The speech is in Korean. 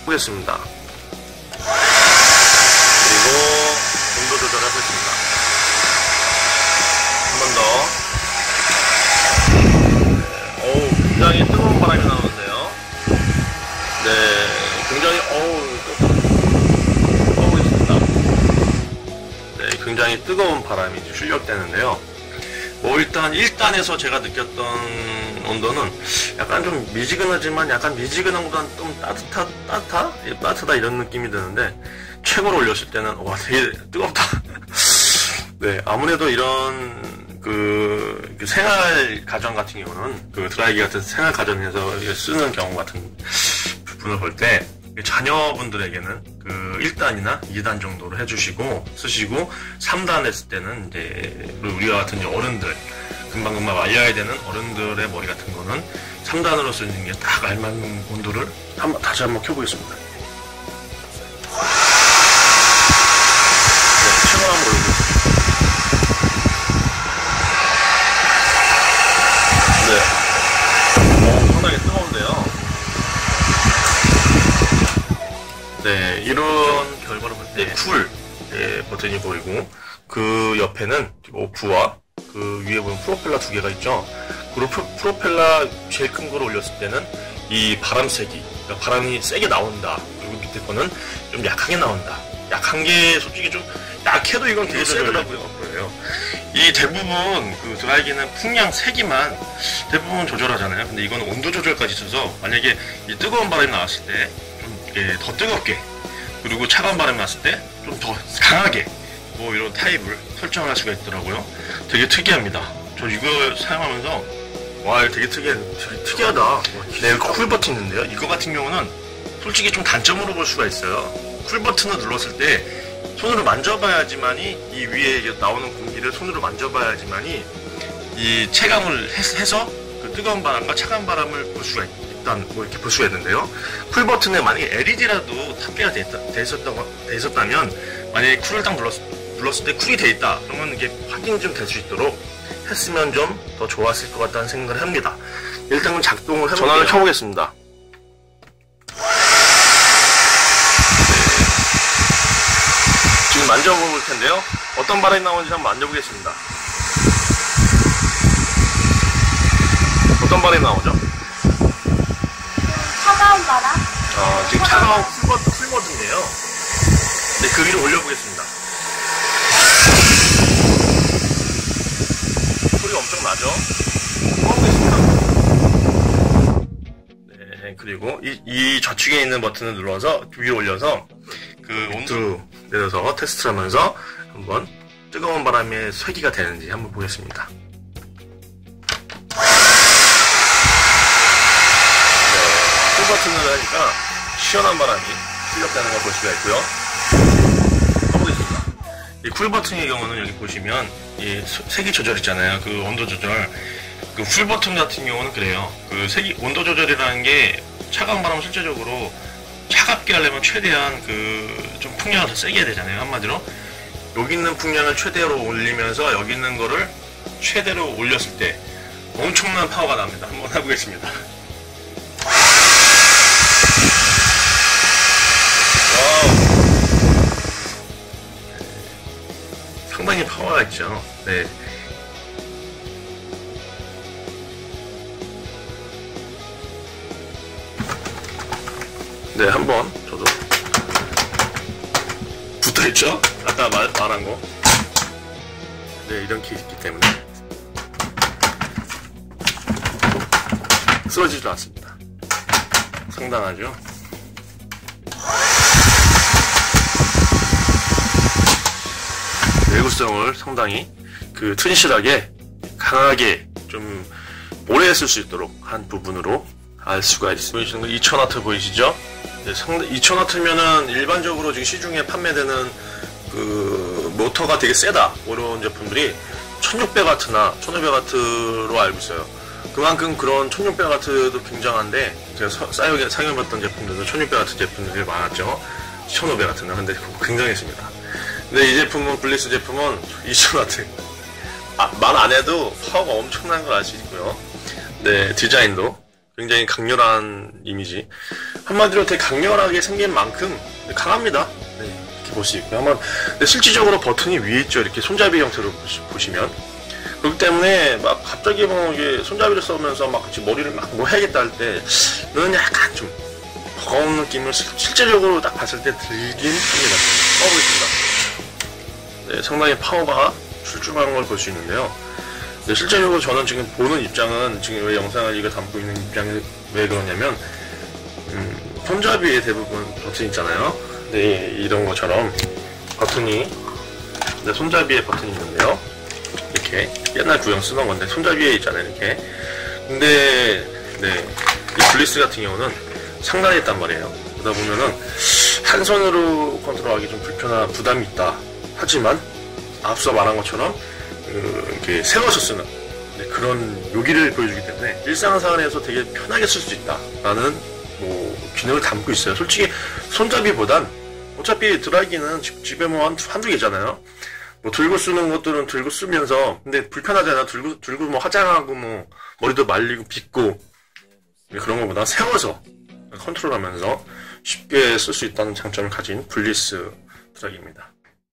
보겠습니다. 그리고 온도 조절해보겠습니다. 한 번 더. 어우, 굉장히 뜨거운 바람이 나오는데요. 네, 굉장히 떠보겠습니다. 네, 굉장히 뜨거운 바람이 출력되는데요. 일단 1단에서 제가 느꼈던 온도는 약간 좀 미지근하지만 약간 미지근함보다는 좀 따뜻하다 이런 느낌이 드는데, 최고로 올렸을 때는 와, 되게 뜨겁다. 네, 아무래도 이런 생활 가전 같은 경우는 드라이기 같은 생활 가전에서 쓰는 경우 같은 부분을 볼 때 자녀분들에게는 1단이나 2단 정도로 해주시고 쓰시고, 3단 했을 때는 이제 우리와 같은 어른들, 금방금방 말려야 되는 어른들의 머리 같은 거는 3단으로 쓰는 게 딱 알맞는 온도를 다시 한번 켜보겠습니다. 네, 최고 한번 올려보겠습니다. 네, 상당히 뜨거운데요. 네, 이런 결과를 볼 때 쿨 버튼이 보이고, 그 옆에는 오프와 그 위에 보면 프로펠러 두 개가 있죠. 그리고 프로펠러 제일 큰 거를 올렸을 때는 이 바람 세기, 그러니까 바람이 세게 나온다. 그리고 밑에 거는 좀 약하게 나온다. 약한 게 솔직히 좀 약해도 이건 되게 세더라고요. 그래요. 이 대부분 드라이기는 풍량 세기만 대부분 조절하잖아요. 근데 이건 온도 조절까지 있어서 만약에 이 뜨거운 바람이 나왔을 때 좀 더 뜨겁게, 그리고 차가운 바람이 났을 때 좀 더 강하게 이런 타입을 설정할 수가 있더라고요. 되게 특이합니다. 저 이거 사용하면서 와, 이거 되게 특이하다. 네, 여기 쿨 버튼 있는데요. 이거 같은 경우는 솔직히 좀 단점으로 볼 수가 있어요. 쿨 버튼을 눌렀을 때 손으로 만져봐야지만이 이 위에 나오는 공기를 손으로 만져봐야지만이 이 체감을 해서 뜨거운 바람과 차가운 바람을 볼 수가 이렇게 볼 수가 있는데요. 쿨 버튼에 만약에 LED라도 탑재가 돼 있었다면, 만약에 쿨을 딱 눌렀을 때 쿨이 돼 있다 그러면 이게 확인이 좀 될 수 있도록 했으면 좀 더 좋았을 것 같다는 생각을 합니다. 일단 그럼 작동을 해볼게요. 전화를 켜보겠습니다. 네. 지금 만져볼 텐데요. 어떤 바람이 나오는지 한번 만져보겠습니다. 어떤 바람이 나오죠? 차가운 바람? 지금 차가운 쿨 버튼이에요. 네, 그 위로 올려보겠습니다. 소리가 엄청 나죠? 꺼보겠습니다. 네, 그리고 이 좌측에 있는 버튼을 눌러서 위로 올려서 온도로 내려서 테스트를 하면서 한번 뜨거운 바람의 쇄기가 되는지 한번 보겠습니다. 버튼을 하니까 시원한 바람이 출력되는 걸 볼 수가 있고요. 가보겠습니다. 이 쿨 버튼의 경우는 여기 보시면 이 세기 조절 있잖아요. 온도 조절. 쿨 버튼 같은 경우는 그래요. 온도 조절이라는 게 차가운 바람을 실제적으로 차갑게 하려면 최대한 좀 풍량을 더 세게 해야 되잖아요. 한마디로 여기 있는 풍량을 최대로 올리면서 여기 있는 거를 최대로 올렸을 때 엄청난 파워가 납니다. 한번 해보겠습니다. 상당히 파워가 있죠. 네. 네, 한번 저도 붙어있죠? 아까 말한 거. 네, 이런 게 있기 때문에 쓰러지지도 않습니다. 상당하죠? 내구성을 상당히 튼실하게 강하게 좀 오래 쓸 수 있도록 한 부분으로 알 수가 있습니다. 보이시는 거 2000W 보이시죠? 네, 2000W면은 일반적으로 지금 시중에 판매되는 모터가 되게 세다 이런 제품들이 1600W나 1500W로 알고 있어요. 그만큼 그런 1600W도 굉장한데, 제가 사용해봤던 제품들도 1600W 제품들이 많았죠. 1500W나. 근데 굉장했습니다. 근데 이 제품은, 블리스 제품은 2000W. 말 안 해도 파워가 엄청난 걸 알 수 있고요. 네, 디자인도 굉장히 강렬한 이미지. 한마디로 되게 강렬하게 생긴 만큼 강합니다. 네, 이렇게 볼 수 있고요. 근데 실질적으로 버튼이 위에 있죠. 이렇게 손잡이 형태로 보시면. 그렇기 때문에 막 갑자기 뭐 이게 손잡이를 써면서 막 머리를 막 뭐 해야겠다 할 때는 약간 좀 버거운 느낌을 실제적으로 딱 봤을 때 들긴 합니다. 써보겠습니다. 네, 상당히 파워가 출중한 걸 볼 수 있는데요. 네, 실제적으로 저는 지금 보는 입장은 지금 왜 영상을 이거 담고 있는 입장이 왜 그러냐면 손잡이에 대부분 버튼 있잖아요. 네, 이런 것처럼 버튼이 네, 손잡이에 버튼이 있는데요. 이렇게 옛날 구형 쓰던 건데 손잡이에 있잖아요. 이렇게. 근데 네, 이 블리스 같은 경우는 상단에 있단 말이에요. 그러다 보면은 한 손으로 컨트롤하기 좀 부담이 있다. 하지만 앞서 말한 것처럼 이렇게 세워서 쓰는 그런 요기를 보여주기 때문에 일상생활에서 되게 편하게 쓸 수 있다라는 뭐 기능을 담고 있어요. 솔직히 손잡이보단 어차피 드라이기는 집에 뭐 한두 개잖아요. 뭐 들고 쓰는 것들은 들고 쓰면서 근데 불편하잖아. 들고 뭐 화장하고 뭐 머리도 말리고 빗고 그런 것보다 세워서 컨트롤하면서 쉽게 쓸 수 있다는 장점을 가진 블리스 드라이기입니다.